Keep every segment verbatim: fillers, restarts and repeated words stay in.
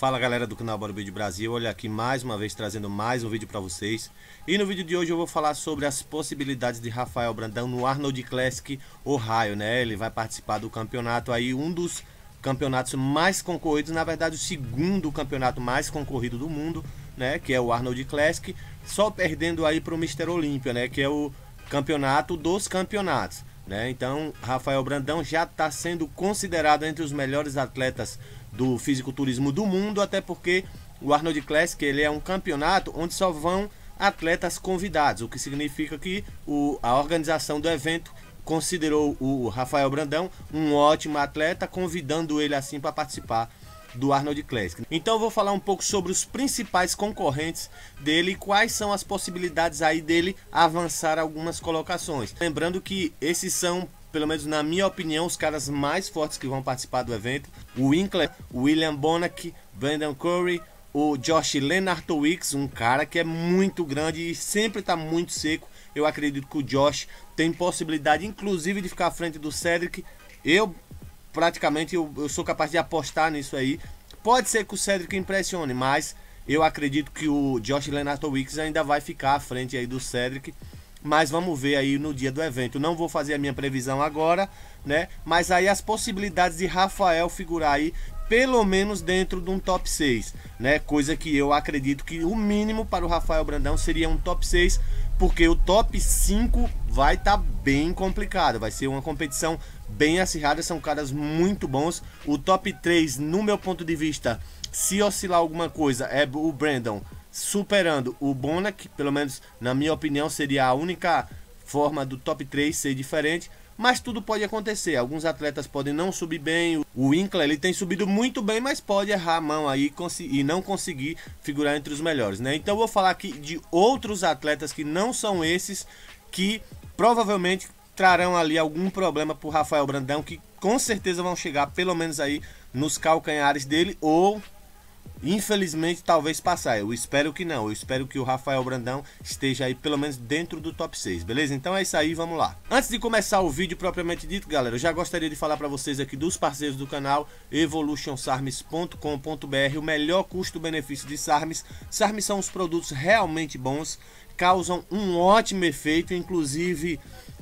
Fala galera do canal Bodybuilding Brasil, olha aqui mais uma vez trazendo mais um vídeo para vocês. E no vídeo de hoje eu vou falar sobre as possibilidades de Rafael Brandão no Arnold Classic Ohio, né? Ele vai participar do campeonato aí, um dos campeonatos mais concorridos, na verdade o segundo campeonato mais concorrido do mundo, né? Que é o Arnold Classic, só perdendo aí para o mister Olympia, né? Que é o campeonato dos campeonatos, né? Então Rafael Brandão já está sendo considerado entre os melhores atletas do fisiculturismo do mundo, até porque o Arnold Classic ele é um campeonato onde só vão atletas convidados, o que significa que o, a organização do evento considerou o Rafael Brandão um ótimo atleta, convidando ele assim para participar do Arnold Classic. Então eu vou falar um pouco sobre os principais concorrentes dele e quais são as possibilidades aí dele avançar algumas colocações. Lembrando que esses são, pelo menos na minha opinião, os caras mais fortes que vão participar do evento. O Winkler, o William Bonac, Brandon Curry, o Josh Lenartowicz, um cara que é muito grande e sempre está muito seco. Eu acredito que o Josh tem possibilidade, inclusive, de ficar à frente do Cedric. Eu, praticamente, eu, eu sou capaz de apostar nisso aí. Pode ser que o Cedric impressione, mas eu acredito que o Josh Lenartowicz ainda vai ficar à frente aí do Cedric. Mas vamos ver aí no dia do evento. Não vou fazer a minha previsão agora, né? Mas aí as possibilidades de Rafael figurar aí, pelo menos dentro de um top seis, né? Coisa que eu acredito que o mínimo para o Rafael Brandão seria um top seis, porque o top cinco vai estar tá bem complicado. Vai ser uma competição bem acirrada, são caras muito bons. O top três, no meu ponto de vista, se oscilar alguma coisa, é o Brandon superando o Bonac, pelo menos na minha opinião seria a única forma do top três ser diferente, mas tudo pode acontecer. Alguns atletas podem não subir bem, o Winkler ele tem subido muito bem, mas pode errar a mão aí e não conseguir figurar entre os melhores, né? Então eu vou falar aqui de outros atletas que não são esses, que provavelmente trarão ali algum problema para o Rafael Brandão, que com certeza vão chegar pelo menos aí nos calcanhares dele, ou infelizmente talvez passar. Eu espero que não, eu espero que o Rafael Brandão esteja aí pelo menos dentro do top seis, beleza? Então é isso aí, vamos lá. Antes de começar o vídeo propriamente dito, galera, eu já gostaria de falar para vocês aqui dos parceiros do canal, evolution sarms ponto com ponto br, o melhor custo-benefício de Sarms. Sarms são os produtos realmente bons, causam um ótimo efeito, inclusive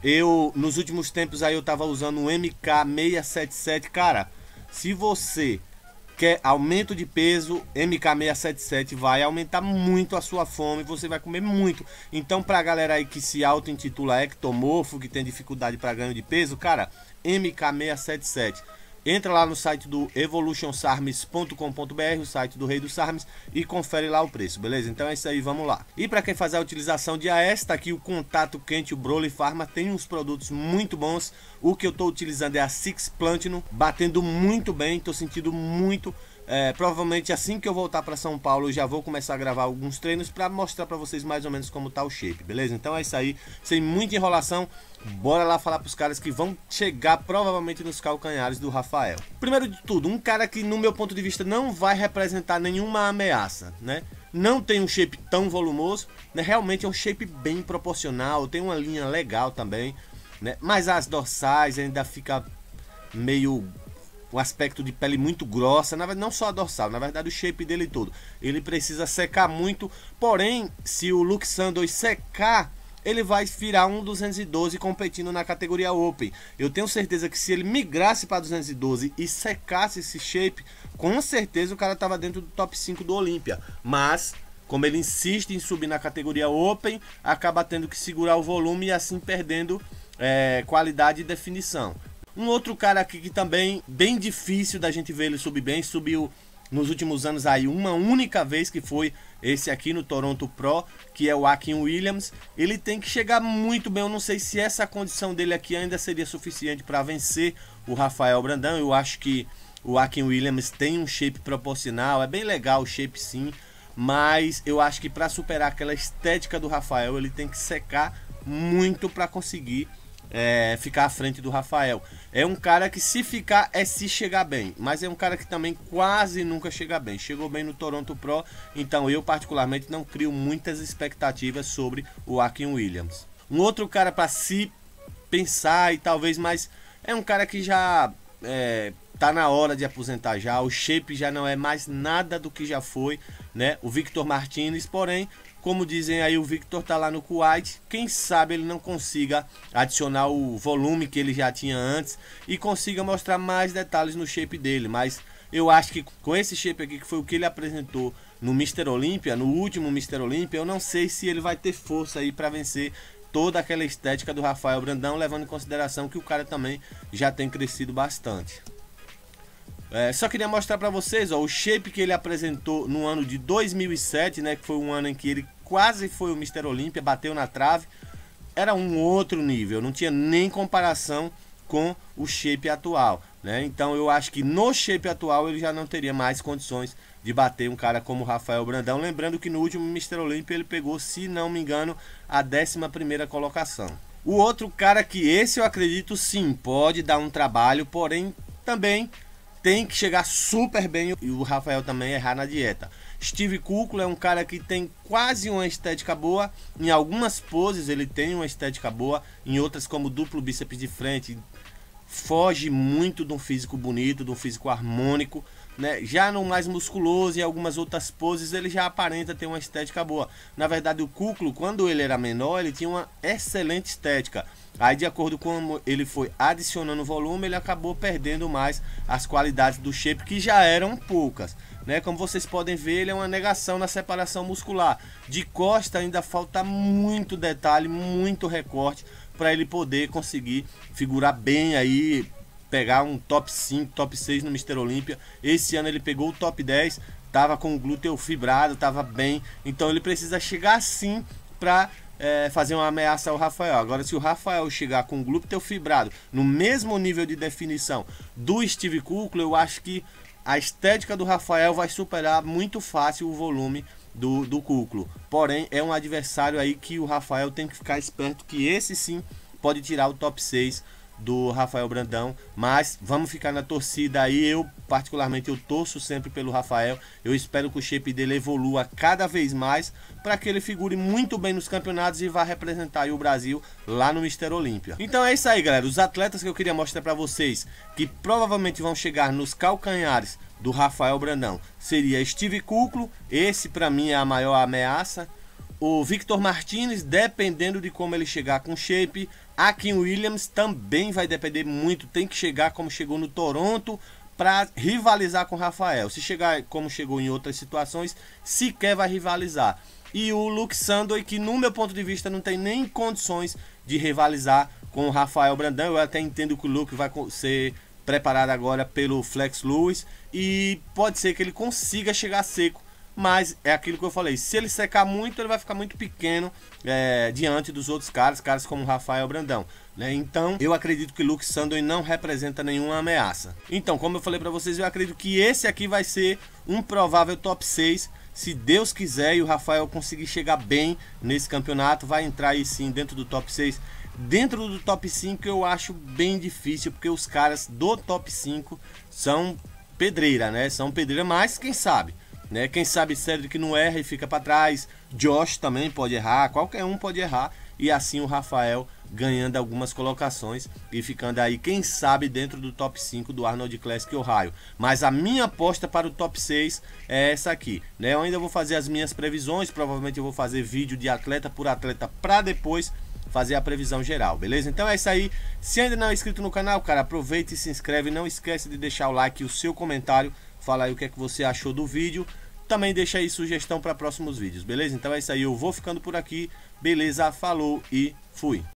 eu nos últimos tempos aí eu tava usando o M K seiscentos e setenta e sete, cara, se você quer aumento de peso, M K seiscentos e setenta e sete vai aumentar muito a sua fome, você vai comer muito. Então pra galera aí que se auto-intitula ectomorfo, que tem dificuldade para ganho de peso, cara, M K seiscentos e setenta e sete. Entra lá no site do evolution sarms ponto com ponto br, o site do Rei dos Sarms, e confere lá o preço, beleza? Então é isso aí, vamos lá. E para quem faz a utilização de A S, tá aqui o Contato Quente, o Broly Pharma, tem uns produtos muito bons. O que eu tô utilizando é a Six Platinum, batendo muito bem, tô sentindo muito. É, provavelmente assim que eu voltar para São Paulo eu já vou começar a gravar alguns treinos para mostrar para vocês mais ou menos como tá o shape, beleza? Então é isso aí, sem muita enrolação, bora lá falar para os caras que vão chegar provavelmente nos calcanhares do Rafael. Primeiro de tudo, um cara que no meu ponto de vista não vai representar nenhuma ameaça, né? Não tem um shape tão volumoso, né? Realmente é um shape bem proporcional, tem uma linha legal também, né? Mas as dorsais ainda fica meio um aspecto de pele muito grossa, na verdade não só a dorsal, na verdade o shape dele todo, ele precisa secar muito. Porém, se o Luke Sandoz secar, ele vai virar um duzentos e doze competindo na categoria Open. Eu tenho certeza que se ele migrasse para duzentos e doze e secasse esse shape, com certeza o cara tava dentro do top cinco do Olympia. Mas como ele insiste em subir na categoria Open, acaba tendo que segurar o volume e assim perdendo é, qualidade e definição. Um outro cara aqui que também bem difícil da gente ver ele subir bem, subiu nos últimos anos aí uma única vez, que foi esse aqui no Toronto Pro, que é o Akin Williams. Ele tem que chegar muito bem, eu não sei se essa condição dele aqui ainda seria suficiente para vencer o Rafael Brandão. Eu acho que o Akin Williams tem um shape proporcional, é bem legal o shape sim, mas eu acho que para superar aquela estética do Rafael, ele tem que secar muito para conseguir É, ficar à frente do Rafael. É um cara que se ficar é se chegar bem, mas é um cara que também quase nunca chega bem. Chegou bem no Toronto Pro, então eu particularmente não crio muitas expectativas sobre o Akin Williams. Um outro cara para se pensar e talvez, mas é um cara que já é, tá na hora de aposentar já, o shape já não é mais nada do que já foi, né? O Victor Martinez, porém, como dizem aí, o Victor tá lá no Kuwait, quem sabe ele não consiga adicionar o volume que ele já tinha antes e consiga mostrar mais detalhes no shape dele, mas eu acho que com esse shape aqui, que foi o que ele apresentou no mister Olímpia, no último mister Olímpia, eu não sei se ele vai ter força aí para vencer toda aquela estética do Rafael Brandão, levando em consideração que o cara também já tem crescido bastante. É, só queria mostrar para vocês, ó, o shape que ele apresentou no ano de dois mil e sete, né, que foi um ano em que ele quase foi o mister Olímpia, bateu na trave. Era um outro nível, não tinha nem comparação com o shape atual, né? Então eu acho que no shape atual ele já não teria mais condições de bater um cara como o Rafael Brandão. Lembrando que no último mister Olímpia ele pegou, se não me engano, a décima primeira colocação. O outro cara que esse eu acredito sim, pode dar um trabalho, porém também tem que chegar super bem e o Rafael também errar na dieta. Steve Kuclo é um cara que tem quase uma estética boa, em algumas poses ele tem uma estética boa, em outras como duplo bíceps de frente, foge muito de um físico bonito, de um físico harmônico, né? Já no mais musculoso e algumas outras poses ele já aparenta ter uma estética boa. Na verdade o Kuclo, quando ele era menor, ele tinha uma excelente estética. Aí de acordo com como ele foi adicionando volume, ele acabou perdendo mais as qualidades do shape, que já eram poucas, né? Como vocês podem ver, ele é uma negação na separação muscular. De costa ainda falta muito detalhe, muito recorte para ele poder conseguir figurar bem aí, pegar um top cinco, top seis no mister Olímpia. Esse ano ele pegou o top dez, tava com o glúteo fibrado, tava bem. Então ele precisa chegar assim para é, fazer uma ameaça ao Rafael. Agora, se o Rafael chegar com o glúteo fibrado no mesmo nível de definição do Steve Kuclo, eu acho que a estética do Rafael vai superar muito fácil o volume do, do Kuclo. Porém, é um adversário aí que o Rafael tem que ficar esperto, que esse sim pode tirar o top seis do Rafael Brandão, mas vamos ficar na torcida aí. Eu particularmente eu torço sempre pelo Rafael. Eu espero que o shape dele evolua cada vez mais para que ele figure muito bem nos campeonatos e vá representar aí o Brasil lá no mister Olímpia. Então é isso aí, galera, os atletas que eu queria mostrar para vocês que provavelmente vão chegar nos calcanhares do Rafael Brandão seria Steve Kuclo, esse para mim é a maior ameaça. O Victor Martinez, dependendo de como ele chegar com shape. Akin Williams também vai depender muito, tem que chegar como chegou no Toronto para rivalizar com o Rafael. Se chegar como chegou em outras situações, sequer vai rivalizar. E o Luke Sandoy, que no meu ponto de vista não tem nem condições de rivalizar com o Rafael Brandão. Eu até entendo que o Luke vai ser preparado agora pelo Flex Lewis e pode ser que ele consiga chegar seco. Mas é aquilo que eu falei, se ele secar muito, ele vai ficar muito pequeno é, diante dos outros caras, caras como o Rafael Brandão, né? Então, eu acredito que Luke Sandoy não representa nenhuma ameaça. Então, como eu falei para vocês, eu acredito que esse aqui vai ser um provável top seis. Se Deus quiser e o Rafael conseguir chegar bem nesse campeonato, vai entrar aí sim dentro do top seis. Dentro do top cinco eu acho bem difícil, porque os caras do top cinco são pedreira, né? São pedreira, mas quem sabe? Né? Quem sabe Cedric não erra e fica para trás, Josh também pode errar, qualquer um pode errar, e assim o Rafael ganhando algumas colocações e ficando aí, quem sabe, dentro do top cinco do Arnold Classic Ohio. Mas a minha aposta para o top seis é essa aqui, né? Eu ainda vou fazer as minhas previsões, provavelmente eu vou fazer vídeo de atleta por atleta para depois fazer a previsão geral, beleza? Então é isso aí. Se ainda não é inscrito no canal, cara, aproveita e se inscreve, não esquece de deixar o like e o seu comentário. Fala aí o que é que você achou do vídeo. Também deixa aí sugestão para próximos vídeos, beleza? Então é isso aí, eu vou ficando por aqui. Beleza, falou e fui.